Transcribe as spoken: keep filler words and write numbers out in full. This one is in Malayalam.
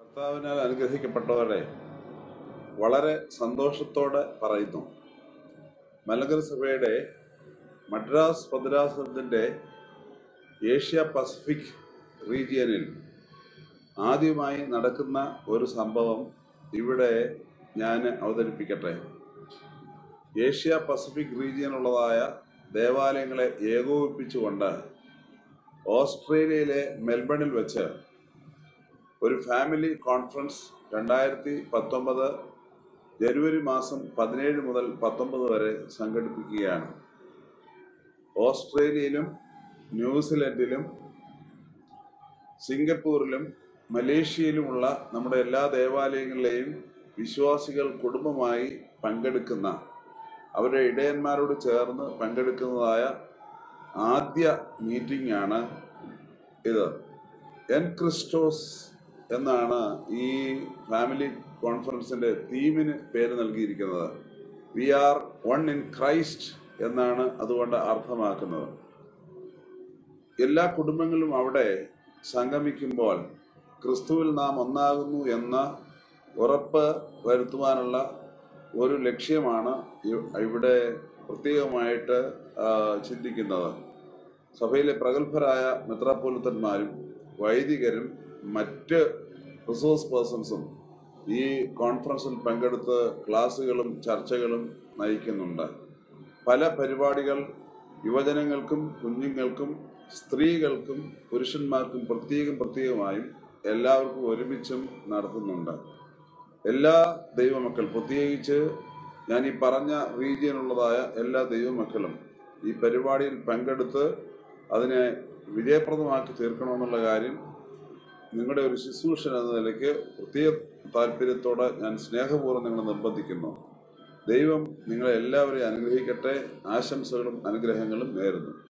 കർത്താവിനാൽ അനുഗ്രഹിക്കപ്പെട്ടവരെ വളരെ സന്തോഷത്തോടെ പറയുന്നു. മലങ്കര സഭയുടെ മദ്രാസ് ഭദ്രാസനത്തിൻ്റെ ഏഷ്യ പസഫിക് റീജിയനിൽ ആദ്യമായി നടക്കുന്ന ഒരു സംഭവം ഇവിടെ ഞാൻ അവതരിപ്പിക്കട്ടെ. ഏഷ്യ പസഫിക് റീജിയനുള്ളതായ ദേവാലയങ്ങളെ ഏകോപിപ്പിച്ചുകൊണ്ട് ഓസ്ട്രേലിയയിലെ മെൽബണിൽ വെച്ച് ഒരു ഫാമിലി കോൺഫറൻസ് രണ്ടായിരത്തി പത്തൊമ്പത് ജനുവരി മാസം പതിനേഴ് മുതൽ പത്തൊമ്പത് വരെ സംഘടിപ്പിക്കുകയാണ്. ഓസ്ട്രേലിയയിലും ന്യൂസിലൻഡിലും സിംഗപ്പൂരിലും മലേഷ്യയിലുമുള്ള നമ്മുടെ എല്ലാ ദേവാലയങ്ങളിലെയും വിശ്വാസികൾ കുടുംബമായി പങ്കെടുക്കുന്ന, അവരുടെ ഇടയന്മാരോട് ചേർന്ന് പങ്കെടുക്കുന്നതായ ആദ്യ മീറ്റിംഗ് ആണ് ഇത്. എൻ ക്രിസ്റ്റോസ് എന്നാണ് ഈ ഫാമിലി കോൺഫറൻസിൻ്റെ തീമിന് പേര് നൽകിയിരിക്കുന്നത്. We are one in Christ എന്നാണ് അതുകൊണ്ട് അർത്ഥമാക്കുന്നത്. എല്ലാ കുടുംബങ്ങളും അവിടെ സംഗമിക്കുമ്പോൾ ക്രിസ്തുവിൽ നാം ഒന്നാകുന്നു എന്ന ഉറപ്പ് വരുത്തുവാനുള്ള ഒരു ലക്ഷ്യമാണ് ഇവിടെ പ്രത്യേകമായിട്ട് ചിന്തിക്കുന്നത്. സഭയിലെ പ്രഗത്ഭരായ മെത്രാപ്പോലിത്തന്മാരും വൈദികരും മറ്റ് റിസോഴ്സ് പേഴ്സൺസും ഈ കോൺഫറൻസിൽ പങ്കെടുത്ത് ക്ലാസ്സുകളും ചർച്ചകളും നയിക്കുന്നുണ്ട്. പല പരിപാടികൾ യുവജനങ്ങൾക്കും കുഞ്ഞുങ്ങൾക്കും സ്ത്രീകൾക്കും പുരുഷന്മാർക്കും പ്രത്യേകം പ്രത്യേകമായും എല്ലാവർക്കും ഒരുമിച്ചും നടത്തുന്നുണ്ട്. എല്ലാ ദൈവമക്കൾ, പ്രത്യേകിച്ച് ഞാൻ ഈ പറഞ്ഞ റീജിയനുള്ളതായ എല്ലാ ദൈവമക്കളും ഈ പരിപാടിയിൽ പങ്കെടുത്ത് അതിനെ വിജയപ്രദമാക്കി തീർക്കണമെന്നുള്ള കാര്യം നിങ്ങളുടെ ഒരു ശുശ്രൂഷൻ എന്ന നിലയ്ക്ക് പ്രത്യേക താല്പര്യത്തോടെ ഞാൻ സ്നേഹപൂർവ്വം നിങ്ങളെ നിർബന്ധിക്കുന്നു. ദൈവം നിങ്ങളെ എല്ലാവരെയും അനുഗ്രഹിക്കട്ടെ. ആശംസകളും അനുഗ്രഹങ്ങളും നേരുന്നു.